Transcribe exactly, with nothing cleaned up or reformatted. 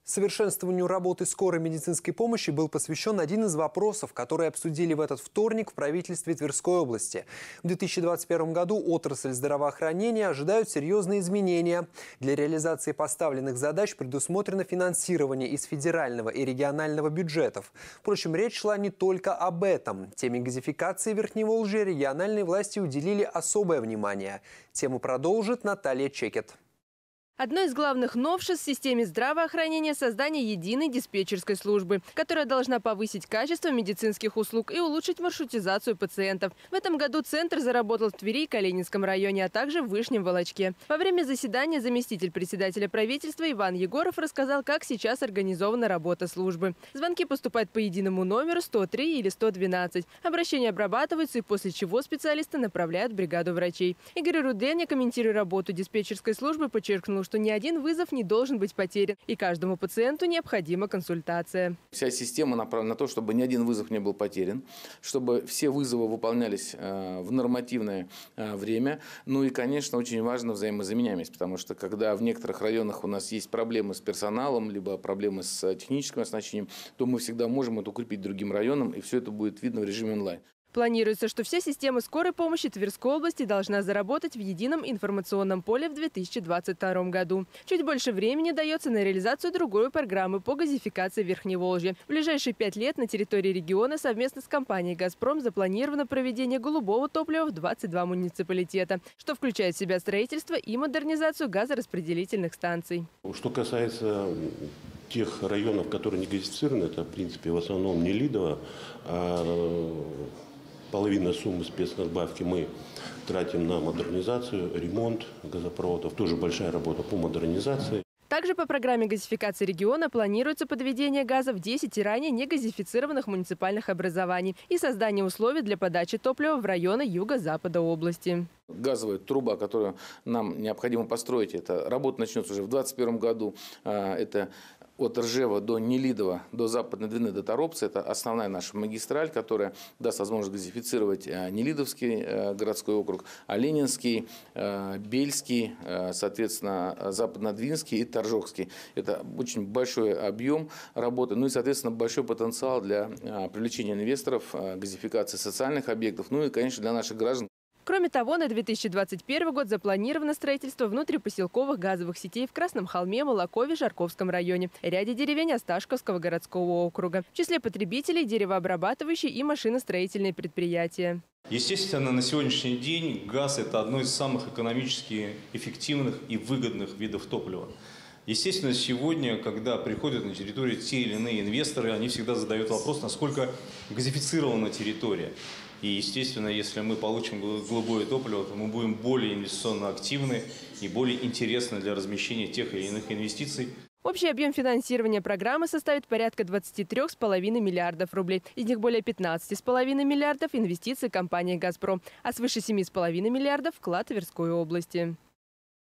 Совершенствованию работы скорой медицинской помощи был посвящен один из вопросов, которые обсудили в этот вторник в правительстве Тверской области. В две тысячи двадцать первом году отрасль здравоохранения ожидают серьезные изменения. Для реализации поставленных задач предусмотрено финансирование из федерального и регионального бюджетов. Впрочем, речь шла не только об этом. Теме газификации Верхневолжья региональные власти уделили особое внимание. Тему продолжит Наталья Чекет. Одно из главных новшеств в системе здравоохранения – создание единой диспетчерской службы, которая должна повысить качество медицинских услуг и улучшить маршрутизацию пациентов. В этом году центр заработал в Твери и Калининском районе, а также в Вышнем Волочке. Во время заседания заместитель председателя правительства Иван Егоров рассказал, как сейчас организована работа службы. Звонки поступают по единому номеру сто три или сто двенадцать. Обращения обрабатываются, и после чего специалисты направляют в бригаду врачей. Игорь Руденя, комментируя работу диспетчерской службы, подчеркнул, что ни один вызов не должен быть потерян, и каждому пациенту необходима консультация. Вся система направлена на то, чтобы ни один вызов не был потерян, чтобы все вызовы выполнялись в нормативное время. Ну и, конечно, очень важна взаимозаменяемость, потому что когда в некоторых районах у нас есть проблемы с персоналом, либо проблемы с техническим оснащением, то мы всегда можем это укрепить другим районам, и все это будет видно в режиме онлайн. Планируется, что вся система скорой помощи Тверской области должна заработать в едином информационном поле в две тысячи двадцать втором году. Чуть больше времени дается на реализацию другой программы по газификации Верхневолжья. В ближайшие пять лет на территории региона совместно с компанией «Газпром» запланировано проведение голубого топлива в двадцать два муниципалитета, что включает в себя строительство и модернизацию газораспределительных станций. Что касается тех районов, которые не газифицированы, это, в принципе, в основном Нелидово, а половина суммы спецнадбавки мы тратим на модернизацию, ремонт газопроводов. Тоже большая работа по модернизации. Также по программе газификации региона планируется подведение газа в десять ранее негазифицированных муниципальных образований и создание условий для подачи топлива в районы юго-запада области. Газовая труба, которую нам необходимо построить, это работа начнется уже в две тысячи двадцать первом году. Это от Ржева до Нелидова, до Западной Двины, до Торопца. Это основная наша магистраль, которая даст возможность газифицировать Нелидовский городской округ, Оленинский, Бельский, соответственно, Западнодвинский и Торжокский. Это очень большой объем работы, ну и, соответственно, большой потенциал для привлечения инвесторов, газификации социальных объектов, ну и, конечно, для наших граждан. Кроме того, на две тысячи двадцать первый год запланировано строительство внутрипоселковых газовых сетей в Красном Холме, Молокове, Жарковском районе, ряде деревень Осташковского городского округа. В числе потребителей деревообрабатывающие и машиностроительные предприятия. Естественно, на сегодняшний день газ – это одно из самых экономически эффективных и выгодных видов топлива. Естественно, сегодня, когда приходят на территорию те или иные инвесторы, они всегда задают вопрос, насколько газифицирована территория. И, естественно, если мы получим голубое топливо, то мы будем более инвестиционно активны и более интересны для размещения тех или иных инвестиций. Общий объем финансирования программы составит порядка двадцати трёх с половиной миллиардов рублей. Из них более пятнадцати с половиной миллиардов инвестиций компании «Газпром», а свыше семи с половиной миллиардов – вклад Тверской области.